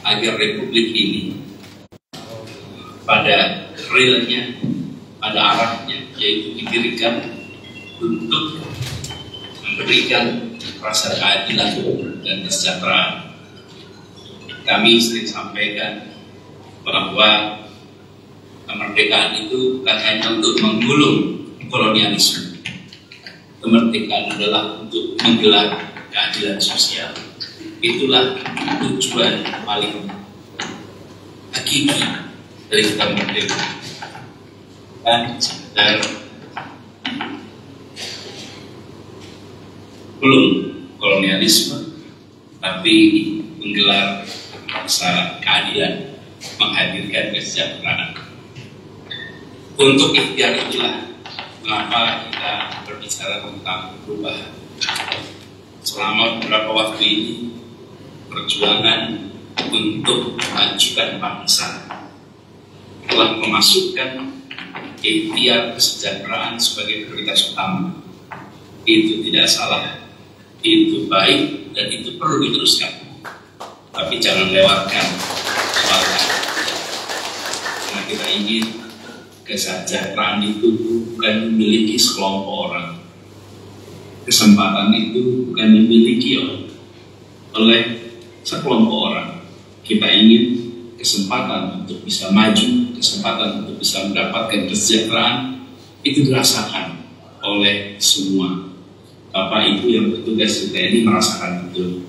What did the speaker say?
agar republik ini pada realnya, pada arahnya, yaitu didirikan untuk memberikan rasa keadilan dan kesejahteraan. Kami sering sampaikan bahwa kemerdekaan itu bukan hanya untuk menggulung kolonialisme. Kemerdekaan adalah untuk menggelar keadilan sosial. Itulah tujuan paling hakiki dari kita merdeka. Dan sekedar belum kolonialisme, tapi menggelar rasa keadilan, menghadirkan kesejahteraan. Untuk ikhtiar itulah mengapa kita berbicara tentang perubahan. Selama beberapa waktu ini, perjuangan untuk memajukan bangsa telah memasukkan ikhtiar kesejahteraan sebagai prioritas utama. Itu tidak salah, itu baik, dan itu perlu diteruskan. Tapi jangan lewatkan waktu. Karena kita ingin kesejahteraan itu bukan memiliki sekelompok orang. Kesempatan itu bukan dimiliki oleh sekelompok orang. Kita ingin kesempatan untuk bisa maju, kesempatan untuk bisa mendapatkan kesejahteraan itu dirasakan oleh semua. Bapak Ibu yang bertugas di TNI merasakan betul.